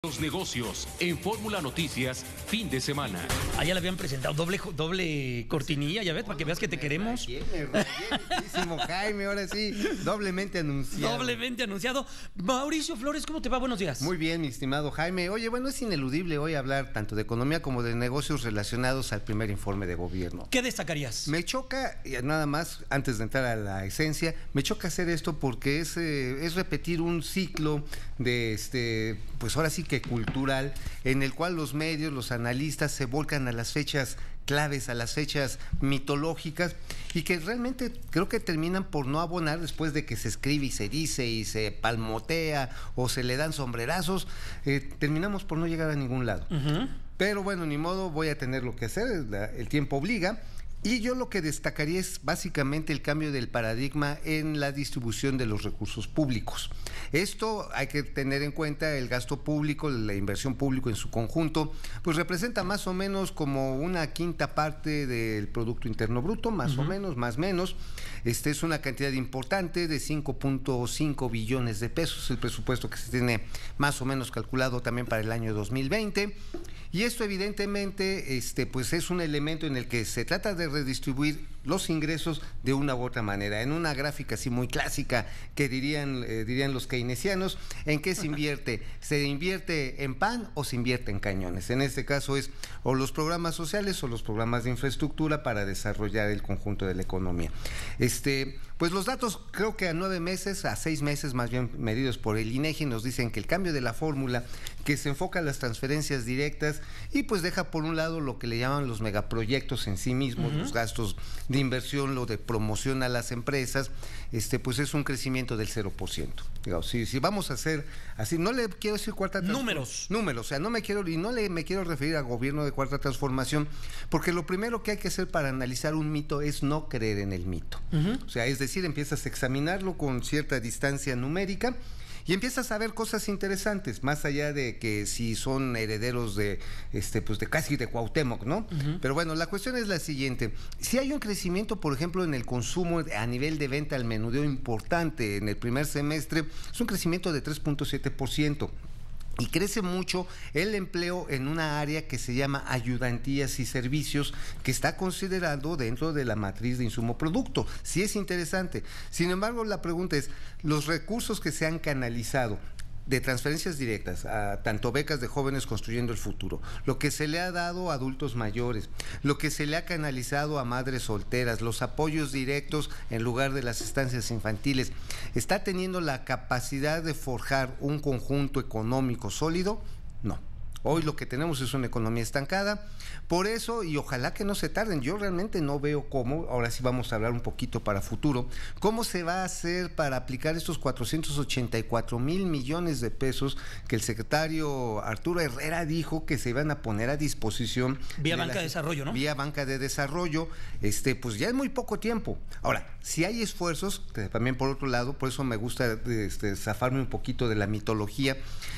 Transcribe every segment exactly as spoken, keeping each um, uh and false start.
Los negocios en Fórmula Noticias, fin de semana. Allá le habían presentado doble, doble cortinilla, ya ves, para que veas que te queremos. Rayé, me rayé, muchísimo, Jaime, ahora sí, doblemente anunciado. Doblemente anunciado. Mauricio Flores, ¿cómo te va? Buenos días. Muy bien, mi estimado Jaime. Oye, bueno, es ineludible hoy hablar tanto de economía como de negocios relacionados al primer informe de gobierno. ¿Qué destacarías? Me choca, nada más, antes de entrar a la esencia, me choca hacer esto porque es, eh, es repetir un ciclo de, este, pues ahora sí que cultural, en el cual los medios, los analistas se volcan a las fechas claves, a las fechas mitológicas, y que realmente creo que terminan por no abonar después de que se escribe y se dice y se palmotea o se le dan sombrerazos, eh, terminamos por no llegar a ningún lado. Uh-huh. Pero bueno, ni modo, voy a tener lo que hacer, el tiempo obliga. Y yo lo que destacaría es básicamente el cambio del paradigma en la distribución de los recursos públicos. Esto hay que tener en cuenta, el gasto público, la inversión pública en su conjunto, pues representa más o menos como una quinta parte del Producto Interno Bruto, más uh-huh. o menos, más o menos. Este es una cantidad importante de cinco punto cinco billones de pesos, el presupuesto que se tiene más o menos calculado también para el año dos mil veinte. Y esto evidentemente este, pues es un elemento en el que se trata de redistribuir los ingresos de una u otra manera. En una gráfica así muy clásica que dirían, eh, dirían los keynesianos, ¿en qué se invierte? ¿Se invierte en pan o se invierte en cañones? En este caso es o los programas sociales o los programas de infraestructura para desarrollar el conjunto de la economía. Este, pues los datos creo que a nueve meses, a seis meses más bien medidos por el INEGI, nos dicen que el cambio de la fórmula que se enfoca en las transferencias directas y pues deja por un lado lo que le llaman los megaproyectos en sí mismos, uh-huh. los gastos de inversión, lo de promoción a las empresas, este pues es un crecimiento del cero por ciento. Digamos, si, si vamos a hacer así, no le quiero decir cuarta transformación. Números. Números, o sea, no me quiero, y no le me quiero referir a gobierno de cuarta transformación, porque lo primero que hay que hacer para analizar un mito es no creer en el mito. Uh-huh. O sea, es decir, empiezas a examinarlo con cierta distancia numérica, y empiezas a ver cosas interesantes, más allá de que si son herederos de, este, pues de casi de Cuauhtémoc, ¿no? Uh-huh. Pero bueno, la cuestión es la siguiente: si hay un crecimiento, por ejemplo, en el consumo a nivel de venta al menudeo importante en el primer semestre, es un crecimiento de tres punto siete por ciento. Y crece mucho el empleo en una área que se llama ayudantías y servicios, que está considerado dentro de la matriz de insumo producto. Sí es interesante. Sin embargo, la pregunta es, los recursos que se han canalizado de transferencias directas, a tanto becas de jóvenes construyendo el futuro, lo que se le ha dado a adultos mayores, lo que se le ha canalizado a madres solteras, los apoyos directos en lugar de las estancias infantiles, ¿está teniendo la capacidad de forjar un conjunto económico sólido? No. Hoy lo que tenemos es una economía estancada. Por eso, y ojalá que no se tarden, yo realmente no veo cómo, ahora sí vamos a hablar un poquito para futuro, cómo se va a hacer para aplicar estos cuatrocientos ochenta y cuatro mil millones de pesos que el secretario Arturo Herrera dijo que se iban a poner a disposición. Vía de banca la, de desarrollo, ¿no? Vía banca de desarrollo, este, pues ya es muy poco tiempo. Ahora, si hay esfuerzos, también por otro lado, por eso me gusta este, zafarme un poquito de la mitología.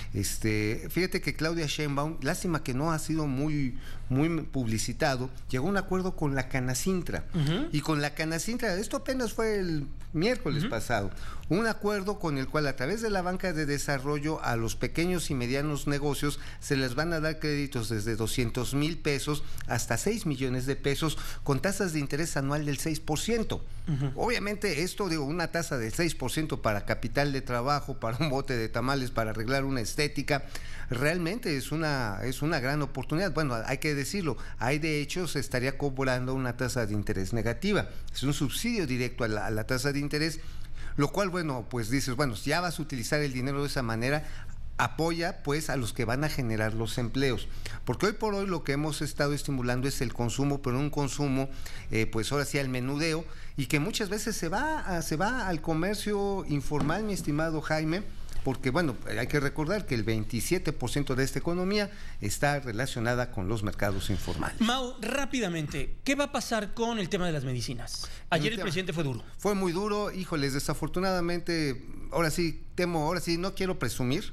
Este, fíjate que Claudia Sheinbaum, lástima que no ha sido muy, muy publicitado, llegó a un acuerdo con la Canacintra. Uh-huh. Y con la Canacintra, esto apenas fue el miércoles uh-huh. pasado, un acuerdo con el cual a través de la banca de desarrollo a los pequeños y medianos negocios se les van a dar créditos desde doscientos mil pesos hasta seis millones de pesos con tasas de interés anual del seis por ciento. Uh-huh. Obviamente esto, digo, una tasa del seis por ciento para capital de trabajo, para un bote de tamales, para arreglar una estética, realmente es una, es una gran oportunidad. Bueno, hay que decirlo, hay de hecho se estaría cobrando una tasa de interés negativa, es un subsidio directo a la, a la tasa de interés, lo cual, bueno, pues dices, bueno, si ya vas a utilizar el dinero de esa manera, apoya pues a los que van a generar los empleos, porque hoy por hoy lo que hemos estado estimulando es el consumo, pero un consumo eh, pues ahora sí al menudeo, y que muchas veces se va a, se va al comercio informal, mi estimado Jaime, porque bueno, hay que recordar que el veintisiete por ciento de esta economía está relacionada con los mercados informales. Mau, rápidamente, ¿qué va a pasar con el tema de las medicinas? Ayer el, el presidente fue duro. Fue muy duro, híjoles, desafortunadamente, ahora sí temo, ahora sí no quiero presumir,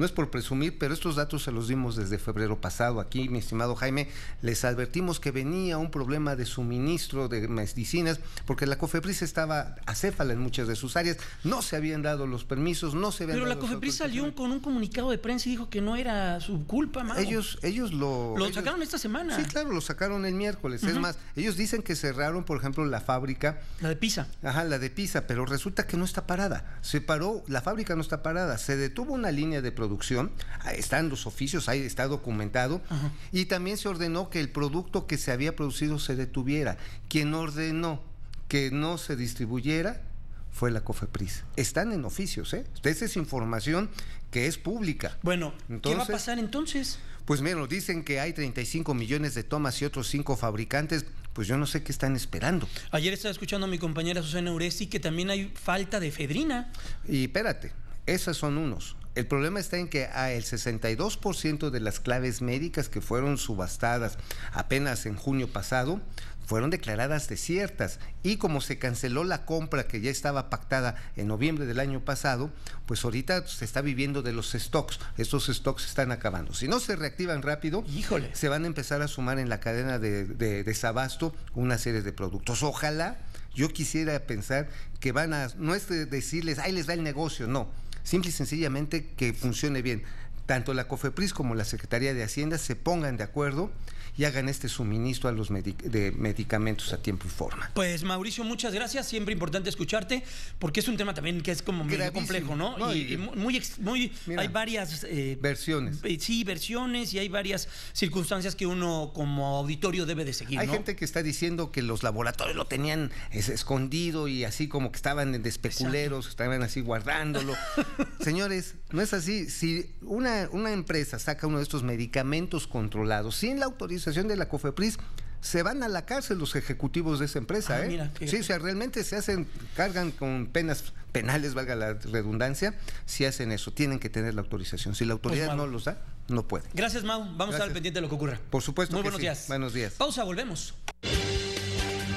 no es por presumir, pero estos datos se los dimos desde febrero pasado. Aquí, mi estimado Jaime, les advertimos que venía un problema de suministro de medicinas, porque la COFEPRIS estaba acéfala en muchas de sus áreas, no se habían dado los permisos, no se habían Pero dado la los COFEPRIS salió con un comunicado de prensa y dijo que no era su culpa, Mau. Ellos, ellos lo... Lo ellos, sacaron esta semana. Sí, claro, lo sacaron el miércoles. Uh-huh. Es más, ellos dicen que cerraron, por ejemplo, la fábrica... La de Pisa. Ajá, la de Pisa, pero resulta que no está parada. Se paró, la fábrica no está parada. Se detuvo una línea de producción, están los oficios, ahí está documentado, uh-huh. y también se ordenó que el producto que se había producido se detuviera. Quien ordenó que no se distribuyera fue la COFEPRIS. Están en oficios, ¿eh? Esa es información que es pública. Bueno, entonces, ¿qué va a pasar entonces? Pues miren, dicen que hay treinta y cinco millones de tomas y otros cinco fabricantes, pues yo no sé qué están esperando. Ayer estaba escuchando a mi compañera Susana Uresti que también hay falta de efedrina. Y espérate, esos son unos. El problema está en que a el sesenta y dos por ciento de las claves médicas que fueron subastadas apenas en junio pasado fueron declaradas desiertas, y como se canceló la compra que ya estaba pactada en noviembre del año pasado, pues ahorita se está viviendo de los stocks. Estos stocks se están acabando. Si no se reactivan rápido, ¡híjole!, se van a empezar a sumar en la cadena de, de desabasto una serie de productos. Ojalá, yo quisiera pensar que van a, no es de decirles, ahí les da el negocio, no, simple y sencillamente que funcione bien. Tanto la COFEPRIS como la Secretaría de Hacienda se pongan de acuerdo y hagan este suministro a los medic- de medicamentos a tiempo y forma. Pues Mauricio, muchas gracias, siempre importante escucharte, porque es un tema también que es como muy complejo, ¿no? no y, y muy, muy mira, hay varias eh, versiones. Eh, sí, versiones, y hay varias circunstancias que uno como auditorio debe de seguir, Hay ¿no? gente que está diciendo que los laboratorios lo tenían es, escondido y así como que estaban de especuleros, exacto, estaban así guardándolo. Señores, no es así. Si una, una empresa saca uno de estos medicamentos controlados sin la autorización de la COFEPRIS, se van a la cárcel los ejecutivos de esa empresa, ah, ¿eh? Mira, sí, o sea, realmente se hacen, cargan con penas penales, valga la redundancia, si hacen eso. Tienen que tener la autorización. Si la autoridad pues, no los da, no pueden. Gracias, Mau. Vamos Gracias. a estar al pendiente de lo que ocurra. Por supuesto. Muy que buenos sí. días. Buenos días. Pausa, volvemos.